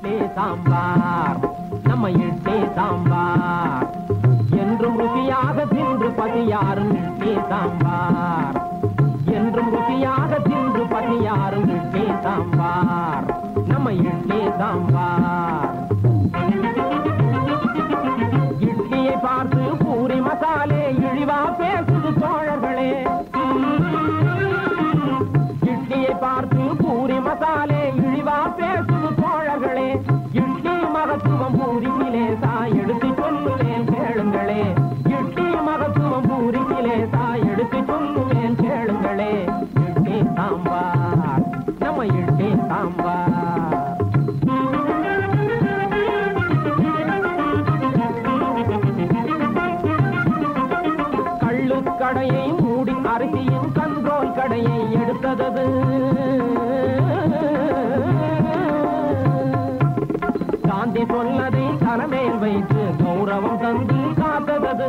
இட்லி சாம்பார், நம்ம இட்லி சாம்பார். என்றும் ருசியாக தின்று பசியாரும் இட்லி சாம்பார், என்றும் ருசியாக தின்று பசியாரும் இட்லி சாம்பார், நம்ம இட்லி சாம்பார். இட்லியை பார்த்து பூரி மசாலே இழிவா பேசுது தோழர்களே, இட்லியை பார்த்து பூரி மசாலே இழிவா பேசுது தோழர்களே. இட்லி மகத்துவம் பூரியிலே தாய் எடுத்து சொல்லுவேன் கேளுங்களே, இட்லி மகத்துவம் பூரியிலே தாய் எடுத்து சொல்லுவேன் கேளுங்களே. இட்லி சாம்பார், நம்ம இட்லி சாம்பார். கடையை மூடி அரிசியின் கண்ட்ரோல் கடையை எடுத்தது, காந்தி சொன்னதை தலைமையில் வைத்து கௌரவம் தந்து காத்தது.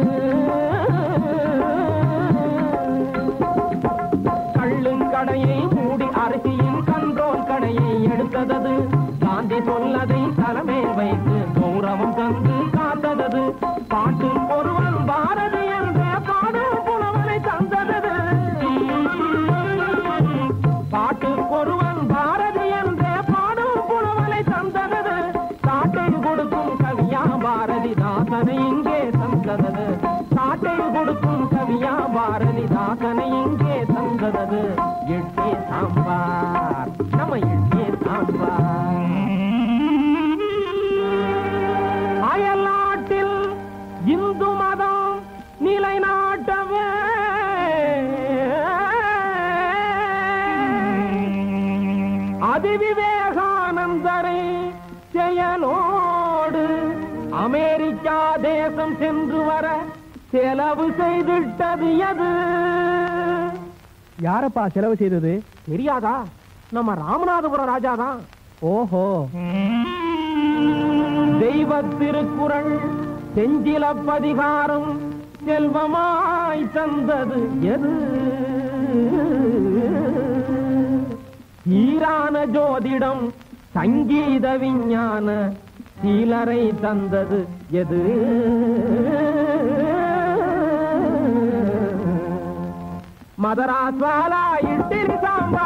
கடையை மூடி அரிசியின் கண்ட்ரோல் கடையை எடுத்தது, காந்தி சொன்னதை தலைமையில் வைத்து கௌரவம் தந்து காத்தது. பாட்டு ஒருவன் பாரதி என்ற பாடும் புலவனை தந்தது, பாட்டு ஒருவன் பாரதி என்ற பாடும் புலவனை தந்தது. சாட்டை கொடுக்கும் கவியா பாரதிதாசனை இங்கே தந்தது, சாட்டை கொடுக்கும் கவியா பாரதிதாசனை இங்கே தந்தது. இட்லி சாம்பார், நம்ம இட்லி சாம்பார். அயல்நாட்டில் இந்து மதம் நிலைநாட்டவே அதிவிவேகானந்தரை செயலோடு அமெரிக்கா தேசம் சென்று வர செலவு செய்துவிட்டது எது? யாரப்பா செலவு செய்தது? தெரியாதா? நம்ம ராமநாதபுரம் ராஜாதான். ஓஹோ. தெய்வ திருக்குறள் செஞ்சிலப்பதிகாரம் செல்வமாய் தந்தது எது? ஈரான ஜோதிடம் சங்கீத விஞ்ஞான சீலரை தந்தது எது? மதராஸ்வாலா இட்லி சாம்பார்.